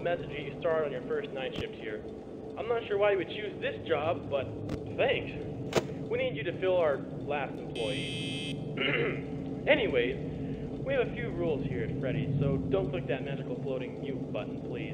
message to get you started on your first night shift here. I'm not sure why you would choose this job, but thanks. We need you to fill our last employee. Anyways, we have a few rules here at Freddy's, so don't click that magical floating mute button, please.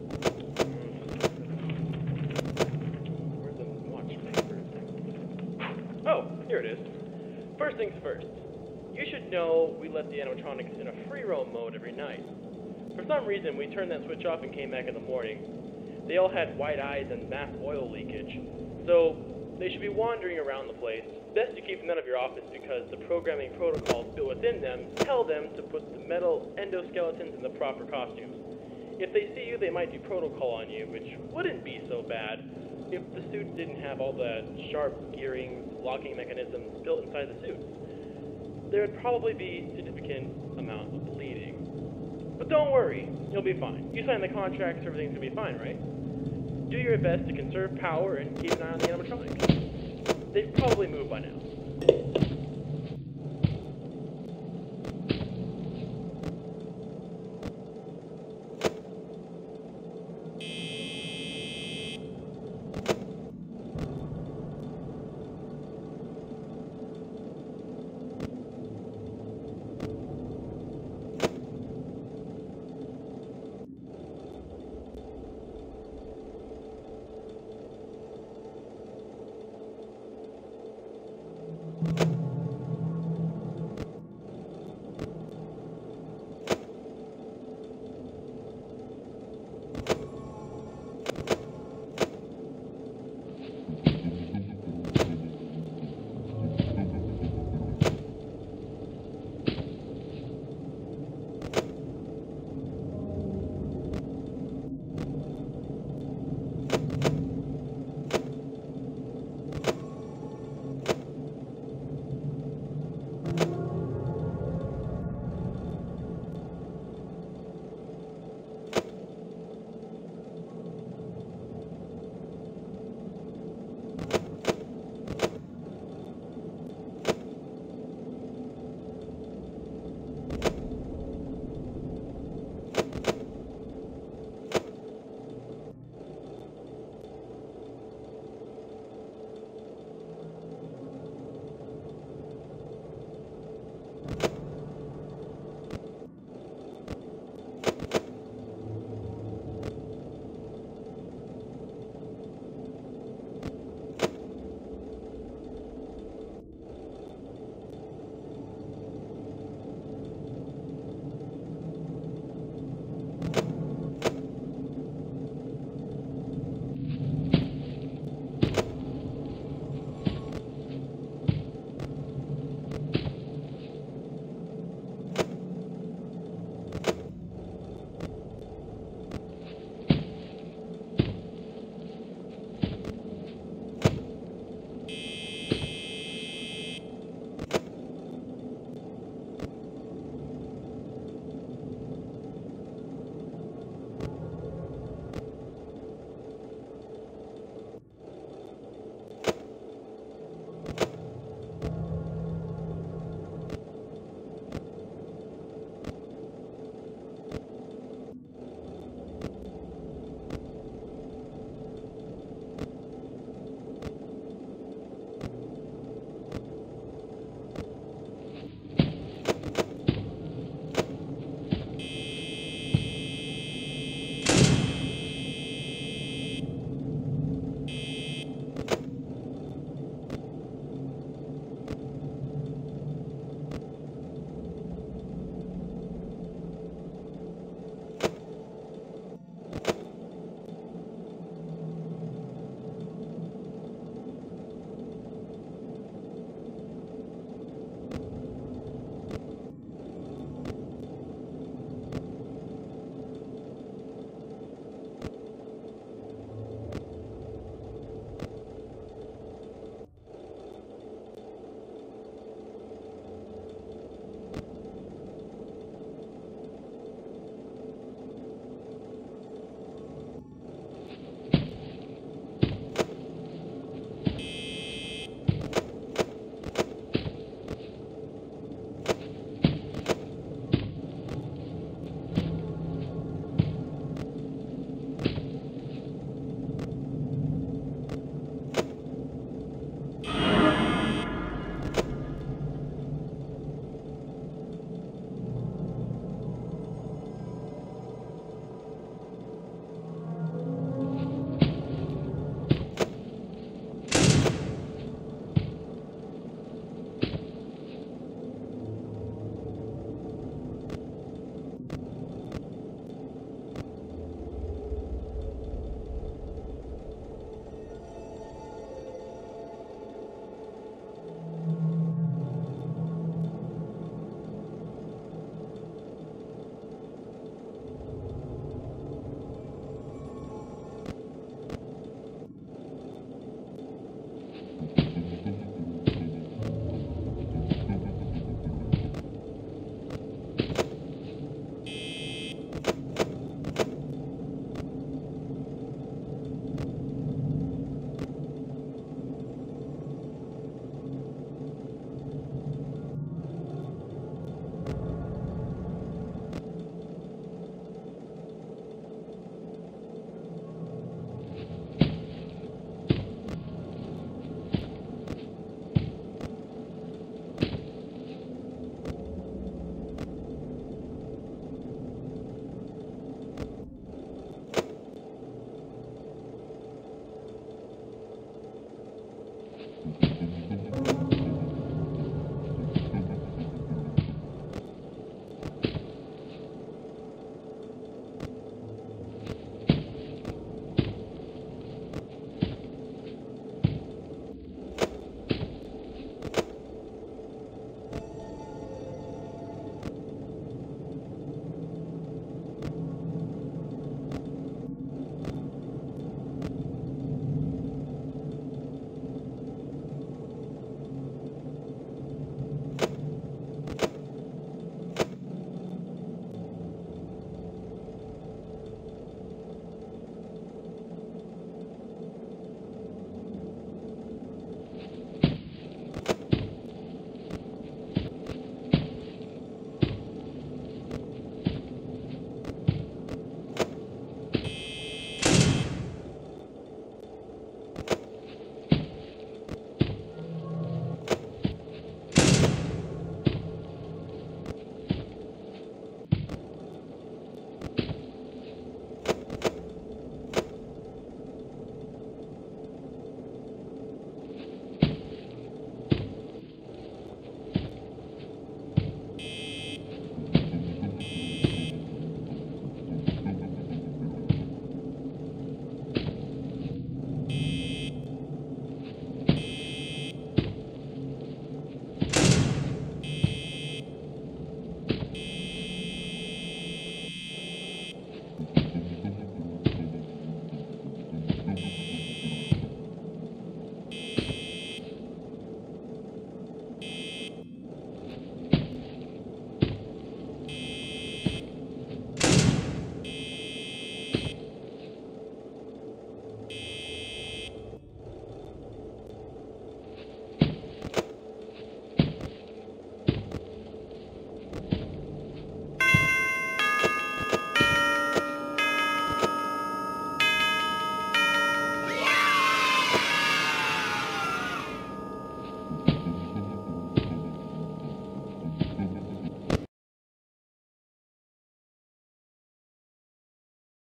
Where's the watch paper? Oh, here it is. First things first. You should know we let the animatronics in a free roam mode every night. For some reason, we turned that switch off and came back in the morning. They all had white eyes and mass oil leakage, so they should be wandering around the place. Best to keep them out of your office because the programming protocols built within them tell them to put the metal endoskeletons in the proper costumes. If they see you, they might do protocol on you, which wouldn't be so bad if the suits didn't have all the sharp gearing, locking mechanisms built inside the suits. There would probably be a significant amount of bleeding. But don't worry, you'll be fine. You signed the contract, so everything's gonna be fine, right? Do your best to conserve power and keep an eye on the animatronics. They've probably moved by now.